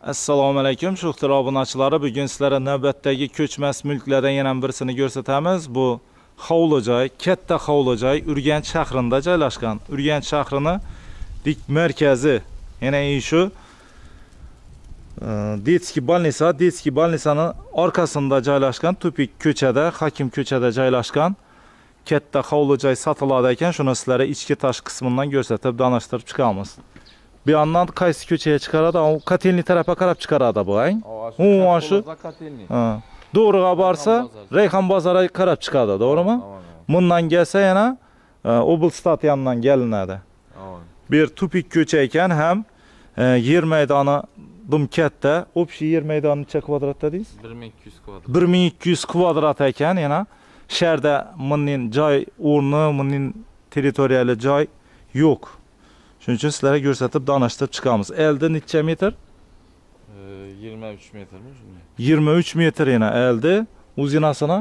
Assalomu alaykum, Sho'xtir obunachilar. Bugun sizlarga navbatdagi ko'chmas mulklardan yana birisini ko'rsatamiz. Bu hovli joy, katta hovli joy, Urganch shahrida joylashgan. Urganch shahrining dik markazi. Yana shu Detskiy bolnisaning orqasida joylashgan, tupik ko'chada, Hakim ko'chada joylashgan katta hovli joy sotiladi ekan. Shuni sizlarga ichki tash qismidan ko'rsatib, tanishtirib chiqamiz. Bir yandan qaysi ko'chaga chiqaradi? O Kotelni tarafga qarab chiqaradi bu, ha? Shu Kotelni. Doğruga borsa, Rayhon bozoriga qarab chiqadi, to'g'rimi? Bundan kelsa yana Oblstat yandan gelinadi. Bir tupik ko'cha ekan, ham yer maydoni dim katta. Общий yer maydoni necha kvadrat dedingiz? 1200 kvadrat. 1200 kvadrat ekan, yana shaharda bunning joy o'rni, bunning territoriyali joy yo'q. Shuning uchun sizlarga ko'rsatib, tanishtirib chiqamiz. Elde necha metr? 23 metrmi shunday? 23 metr yana elde. Uzinasini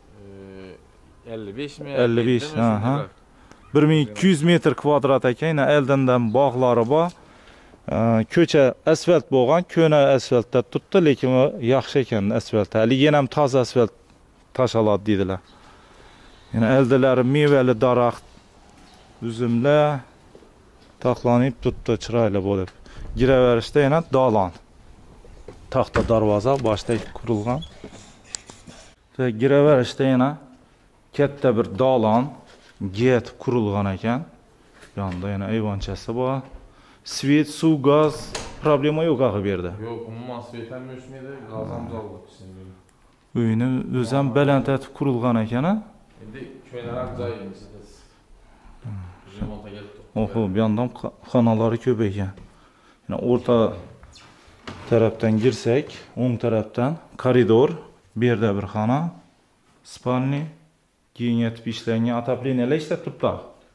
55 mi? 55, aha. 1200 metr kvadrat ekan, yana eldandan bog'lari bor. Ko'cha asfalt bo'lgan, ko'na asfaltda turibdi, lekin u yaxshi ekan asfalt. Hali yana ham toza asfalt tashaladi dedilar. Yana eldalari mevali daraxt, uzumlar taxlanib turibdi, chiroyli bo'lib. Giraverishda yana dalon. Taxta darvoza boshda qurilgan. Va giraverishda yana katta bir dalon get qurilgan ekan. Yonda yana ayvonchasi bor. Svet, suv, gaz problema yo'q axir bu yerda. Yo'q, umuman svet ham o'chmaydi, gaz ham zaldi. Uyni o'zi ham balandlatib qurilgan ekan. Endi ko'ynaroq joy siz. Remontga keldi. Oho, bu yandan xonalari ko'p ekan. Yana o'rta tarafdan girsak, o'ng tarafdan koridor, bu yerda bir xona, spalni, keyin yetib ishlangan отоплениyalar ishlab turibdi.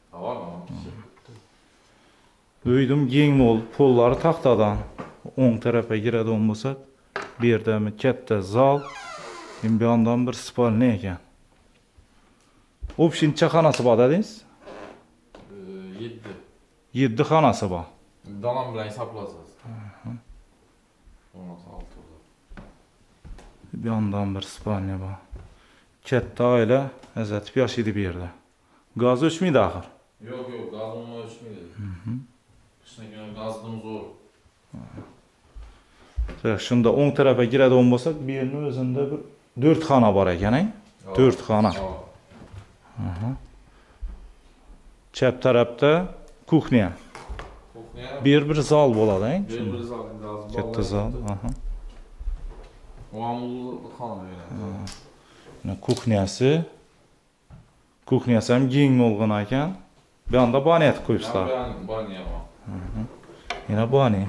Uydim keng mo'l, pollari taxtadan. O'ng tarafga kiradigan bo'lsak, bu yerda katta zal, bu yandan bir spalni ekan. Общий necha xonasi bor dedingiz? 7 xonasi bor. Dalon bilan hisoblasiz. Bu yandan bir spalni bor. Katta oila ajratib yashaydi bu yerda. Gaz o'chmaydi axir. Yo'q, gaz o'chmaydi. Qishda gazim zo'r. Shunda o'ng tarafga kiradigan bo'lsak, bu yerning o'zida bir 4 xona bor ekan, 4 xona. Chap tarafda kuxnya. Bir zal bo'ladi, Bir zal, katta zal, Muamul xona yana kuxnyasi. Kuxnyasi ham keng bo'lgan ekan. Bu yerda banyat qo'yibsizlar. Banya bor. Yana bani.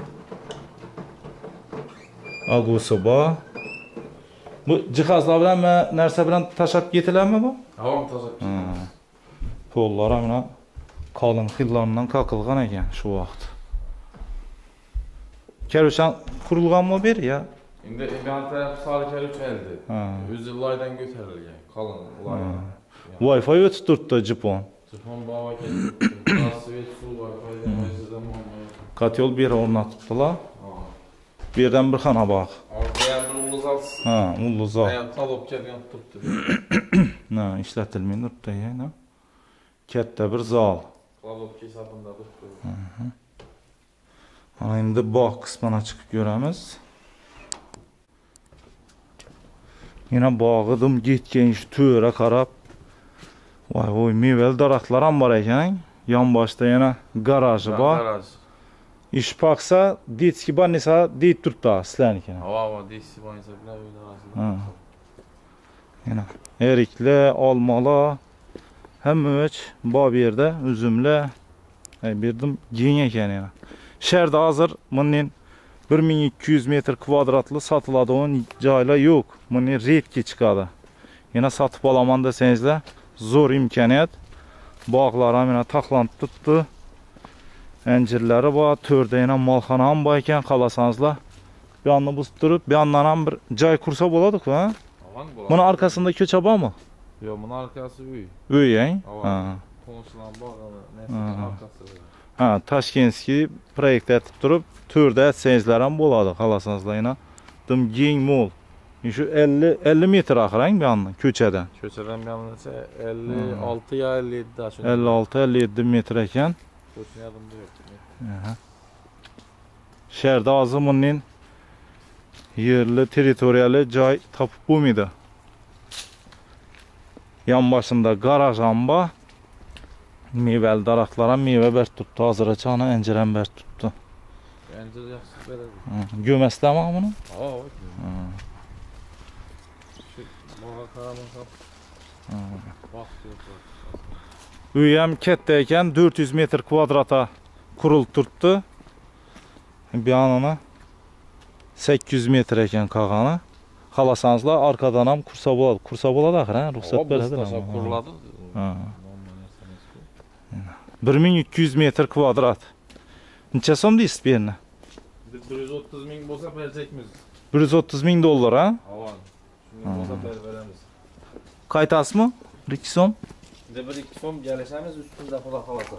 Agusi bor. Bu jihozlar bilan narsa bilan tashab ketiladimi bu? Havom tashab. Pollar ham qalin xillardan qaqilgan ekan shu vaqt. Karushan qurilganmi bu yer ya? Endi imkon taraf sari karuch eldi. O'zi loydan ko'tarilgan, qalin loy. Wi-Fi o'tib turibdi Japon. Japon bor ekan. Svet suv Wi-Fi'dan o'zidan Kotel bir yere o'rnatibdilar. Bu yerdan bir xona bor. Uluzal. Talab kelgan turibdi. Ishlatilmay turibdi yana. Katta bir zal. Talab kesabında turibdi. Ana endi bog' qismini chiqib ko'ramiz. Yana bog'idim ketgan shu to'ra qarab. Voy, mevali daraxtlar ham bor ekan. Yonboshda yana garaji bor. Ish paqsa, Detskiy bolnisa deyib turibdi sizlarnikini. Detskiy bolnisa bilan o'ynarasiz. Yana eriklar, olmalar, hamma bor bu yerda, uzumlar. Berdim keng ekan yana. Shaharda hozir bunning 1200 metr kvadratli sotiladigan joylar yo'q. Buni redki chiqadi. Yana sotib olaman desangizlar, zo'r imkoniyat. Bog'lar ham yana taxlanib turibdi. Anjirlari bor, to'rda yana molxona ham bor ekan, qalasangizlar. Bu yerni buzib turib, bu yerdan ham bir joy qursa bo'ladi-ku, ha? Buni arkasida ko'cha bormi? Yo'q, buni arkasi uy. Uy, Qo'shnilar bor, arkasi. Ha, Toshkentskiy proyekt etib turib, turda etsangizlar ham bo'ladi, xalasanızlar. Dim keng mo'l. Şu 50 metr axirang bu yandan ko'chadan. Ko'chadan bu yandan 56 ya 57 da şunu. 56-57 metr ekan. Ko'chani yadimda yo'q. Aha. Şəhərdə azımının yerli, territoriyalı joy tapıb bo'lmaydi. Yan başında garaj amba. Meyvəli daraxtlara meyvə bərk tutdu. Hazıra çana əncirən bərk tutdu. Əncir yaxşı belədir. Göməsləmə bunu? Ha, şu bağa qaramın qap. Vaxt yox. Uyam katta ekan, 400 metr kvadrata qurilib turibdi. Bir yanına 800 metr ekan qağanı. Xalasanızlar arkadan ham qursa bo'ladi. Qursa bo'ladi axir, ha? Ruxsat beradi. Quruladi. Ha. 1200 metr kvadrat. Necha so'm deysiz bu yerni? 130 ming bo'lsa berəcəkmiz. 130 ming dollar, ha? Avan. Shunga bo'lsa beramiz. Qaytasizmi? 1-2 so'm? Endi 1-2 so'm gelişamiz üstünde xudo xolasa.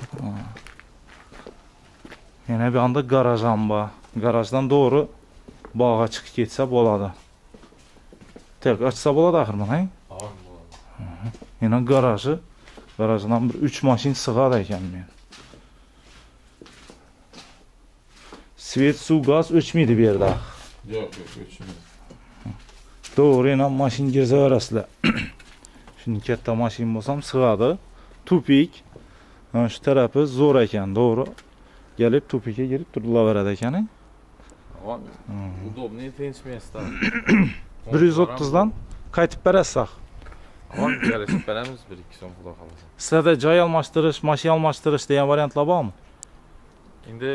Yana bir anda garaj amba. Garajdan doğru bağa chiqib ketsa bo'ladi. Tek açsa bo'ladi axir mana, ha? Avan bo'ladi. Yana garajı. Garajdan bir 3 maşin sığar ekan men. Svet, su, gaz o'chmaydi bu yerda. Yo'q, o'chmaydi. Doğru, yana maşin girsa verasizlar. Shuni katta maşin bo'lsam sig'adi. Tupik. Mana shu tarafi zo'r ekan, doğru. Gelip tupikka girib turilaveradi ekan. Avan. Udobniy tinch место. 130 dan qaytib berasizlar. Avan gelişib beramiz 1-2 so'm xudo xolasa. Sizlarda joy almashtirish, mashina almashtirish degan variantlar bormi? Endi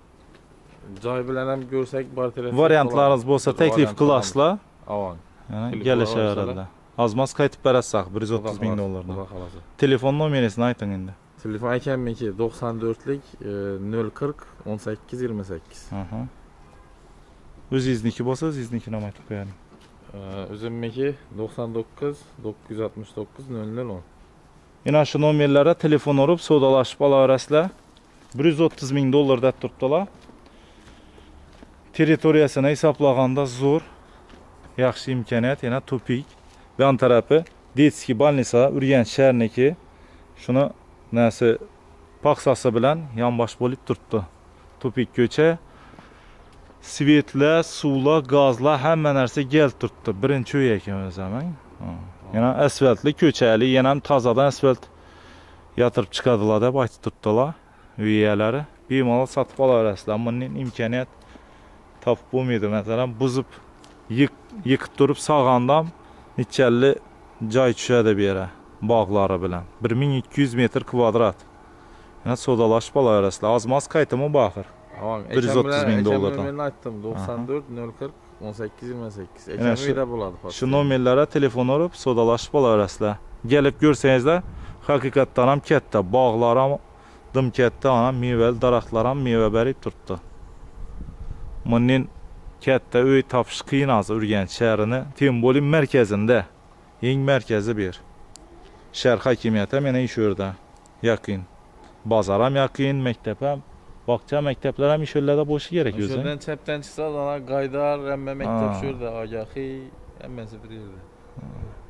joy bilan ham ko'rsak bor telefon. Variantlarınız bo'lsa taklif qilasizlar. Avan. Yani kelishaveradilar. Azmaz qaytib berasizlar 130 ming dollardan. Xudo xolasa. Telefon nomerisini ayting endi. Telefon ekanmiki 94lik 040 18 28. Aha. O'zingizniki bo'lsa, o'zingiznikini ham aytib qo'ying. O'zimniki 99 969 0010. Yana shu nomerlarga telefon urib, savdolashib olaverasizlar. 130 ming dollar deb turibdilar. Territoriyasini hisoblaganda zo'r, yaxshi imkoniyat, yana tupik. Bu yon tarafi Detskiy больница, Urganch shahrniki. Shuni nasi paxsasi bilan yonbosh bo'lib turibdi. Tupik ko'cha. Svetlar, suvlar, gazlar hamma narsa kelib turibdi. Birinchi uy ekan o'zi ham. Yana asfaltli ko'chali, yana ham tozadan asfalt yatırıp chiqadilar deb aytib turibdilar. Uy egalari bemalol sotib olaverasizlar. Bundan imkoniyat topib bo'lmaydi. Masalan, buzib yiqib turib sog'andam nechali joy tushadi bu yerga bog'lari bilan. 1200 metr kvadrat. Yana savdolashib olaverasizlar. Ozmaz qaytimi bu axir? 130 ming dollardan. Men aytdim 94 040 18 28. Ekan uyda bo'ladi. Shu nomerlarga telefon urib savdolashib olaverasizlar. Gelip görsənizlər haqiqatdan ham katta, bog'lar ham dim katta, ana meyvəli daraxtlar ham meyvə bərib turibdi. Bunun katta uy topish qiyin hozir Urganch shahrini, Tembolin markazida, eng markazi bir. Shahar hokimiyati ham yana ish yerda. Yaqin. Bozor ham yaqin, maktab ham, bog'cha, maktablar ham ish yerlarda bo'lishi kerak o'zi. Shundan chapdan chiqsa, ana Gaydar, hamma maktab shu yerda, Ogahiy, hammasi bir yerda.